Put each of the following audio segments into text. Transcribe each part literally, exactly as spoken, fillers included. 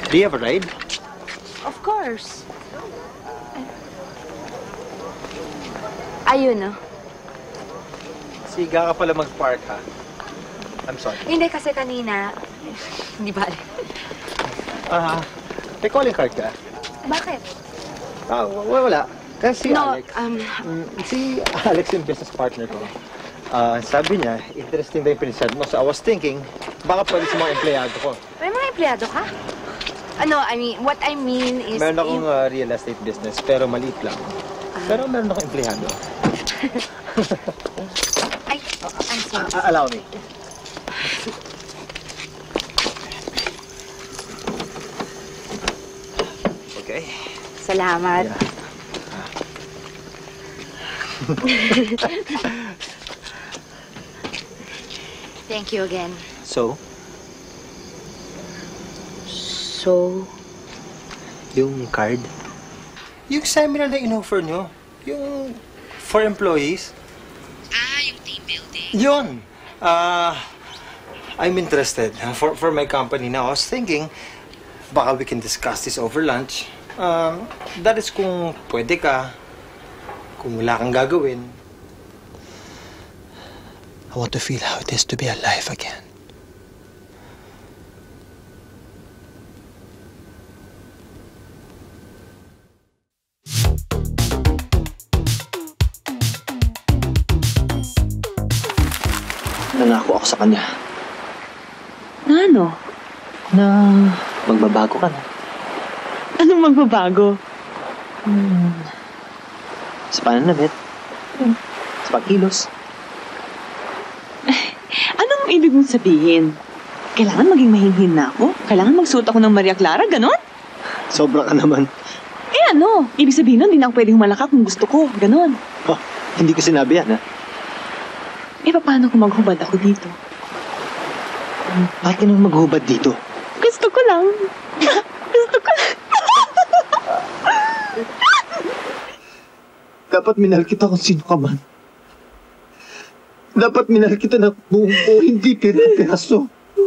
Do you have a ride? Of course. Ayun, no? Siga ka pala mag-park, ha? I'm sorry. Hindi, kasi kanina... Hindi ba? Ah, uh, may calling card ka? Bakit? Ah, wala, wala. Kasi si no, Alex... um... Mm, si Alex yung business partner ko. Ah, uh, sabi niya, interesting daw yung pinasad mo. So I was thinking, baka pwede sa mga empleyado ko. May mga empleyado ka? Ano, I mean, what I mean is... Meron akong uh, real estate business, pero maliit lang. Ah. Pero meron akong empleyado. Ay, I'm sorry. Uh, allow me. Okay. Salamat. Yeah. Thank you again. So? So? Yung card? Yung seminar na in-offer nyo. Yung for employees. Ah, yung team building. Yun. Uh, I'm interested for, for my company now. I was thinking, baka we can discuss this over lunch. Um, that is kung pwede ka, kung wala kang gagawin. I want to feel how it is to be alive again. Nangako ako sa kanya. Na ano? Na magbabago ka na. Anong magbabago? Hmm. Sa pananamit. Hmm. Sa pagkilos. Anong ibig mong sabihin? Kailangan maging mahinhin na ako? Kailangan magsuot ako ng Maria Clara, ganon? Sobra ka naman. Eh ano? Ibig sabihin nun, hindi na ako pwedeng humalaka kung gusto ko, ganon. Oh, hindi ko sinabi yan, ha? Eh, paano kung maghubad ako dito? Bakit ka naman maghubad dito? Gusto ko lang. Gusto ko lang. Dapat minahal kita kung sino ka man. Dapat minahal kita na buong buo, hindi pera-peraso.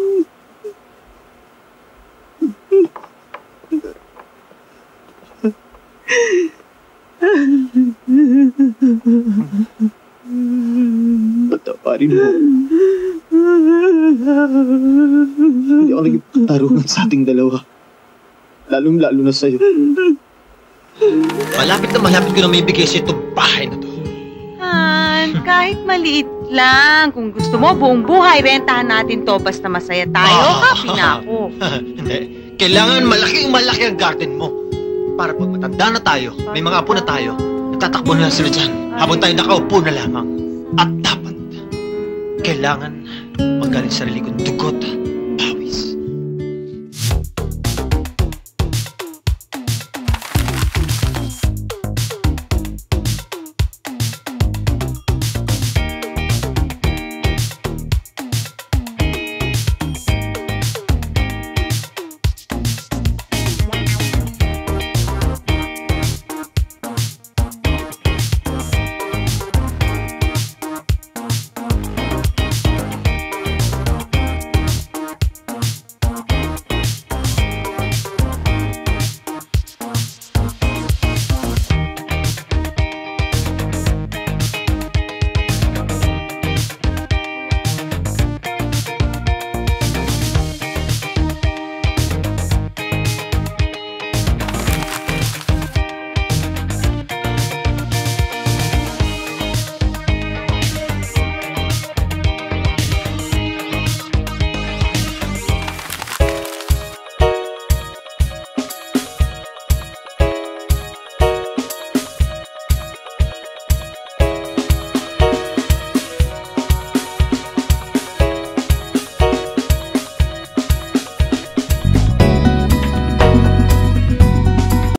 Patawarin mo. Hindi ako naging patarungan sa ating dalawa. Lalong-lalo na sa'yo. Malapit na malapit ko na may bigay sa itong bahay na to. Han, kahit maliit lang. Kung gusto mo, buong buhay, rentahan natin to. Basta masaya tayo, happy na ako. Hindi. Kailangan malaking malaki ang garden mo. Para pag matanda na tayo, may mga apo na tayo, nagtatakbo na lang sila dyan. Habang tayo nakaupo na lamang. At dapat, kailangan magaling sarili kong dugot